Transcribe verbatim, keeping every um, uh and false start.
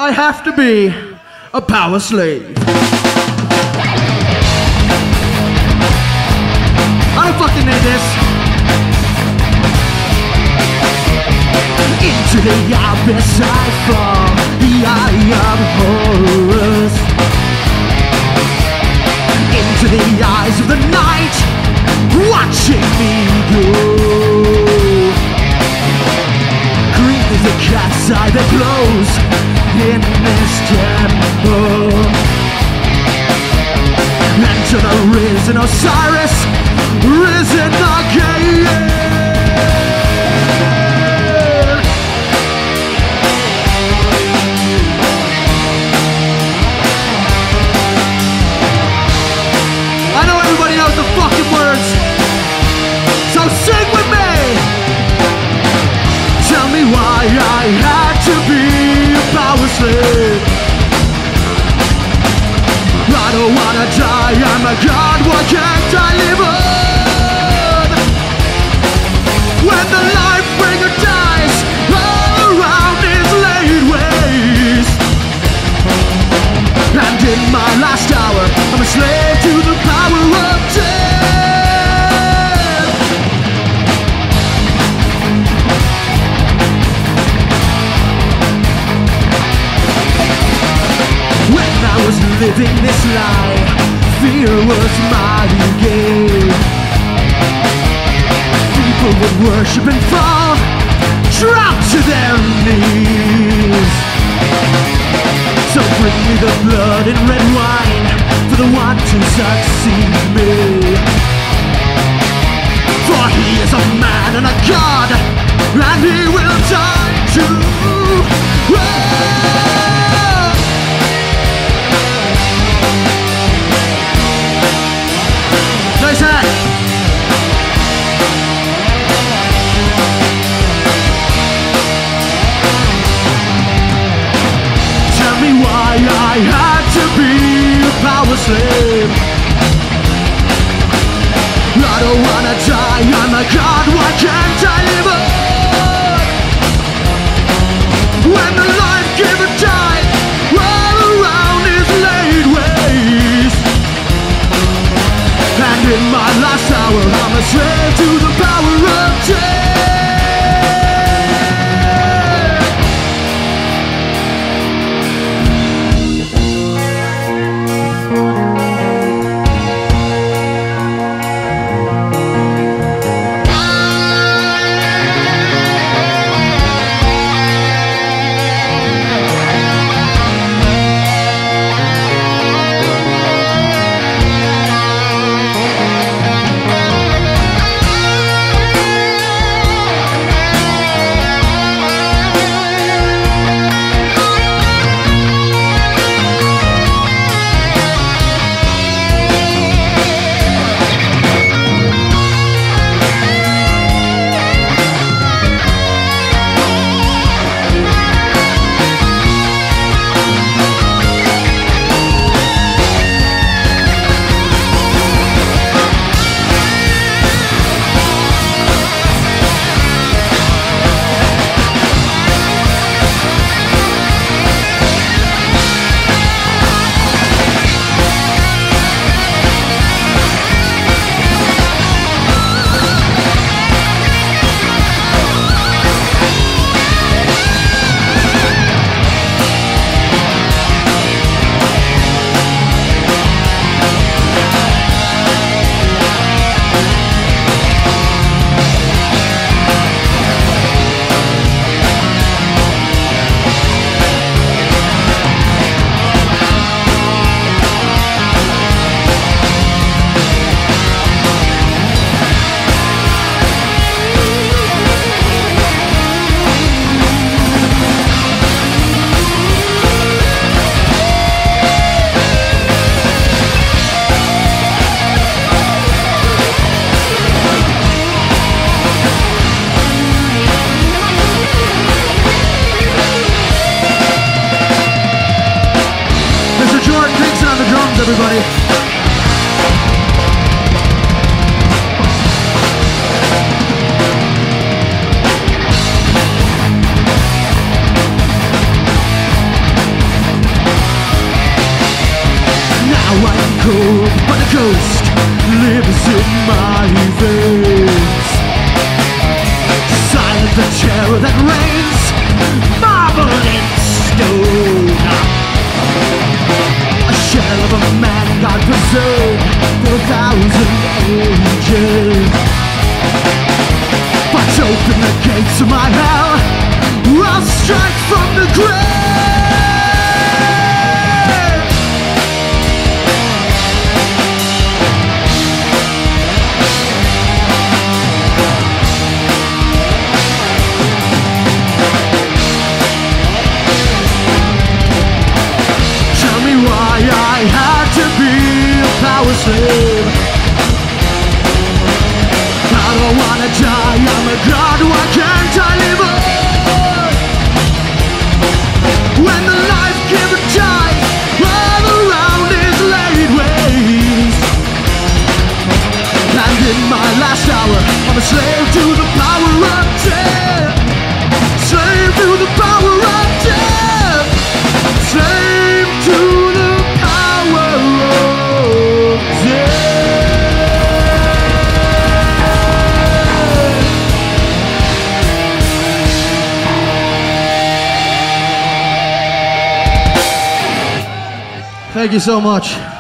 I have to be a power slave. I don't fucking need this. Into the abyss I fall, the eye of horrors. Into the eyes of the night, watching me go. Green is the cat's eye that glows in this temple. Enter the risen Osiris, risen again. I know everybody knows the fucking words, so sing with me. Tell me why I had to be a power slave. I don't wanna die, I'm a god, why can't I live on? When the life bringer dies, all around is laid waste. And in my last hour, I'm a slave to the power of death. When I was living this lie, fear was my game. People would worship and fall, drop to their knees. So bring me the blood and red wine for the one to succeed me. For he is a man and a god, and he will die too. Whoa! Nice hat. Tell me why I had to be a power slave. I don't wanna die, I'm a god, why can't I live on? When the life giver died, all around is laid waste. And in my last hour, I'm a slave to the power of death. Everybody. cold, but the ghost lives in my veins. Silent the terror that reigns, marble in stone. A shell of a man God preserved for a thousand ages. But open the gates of my hell, I'll strike from the grave. Tell me why I had to be a power slave. I don't wanna die, I'm a god, why can't I live on? When the life-giver dies, all around is laid waste. And in my last hour, I'm a slave to the power of death. Slave to the power of death. Slave to the power of death. Thank you so much.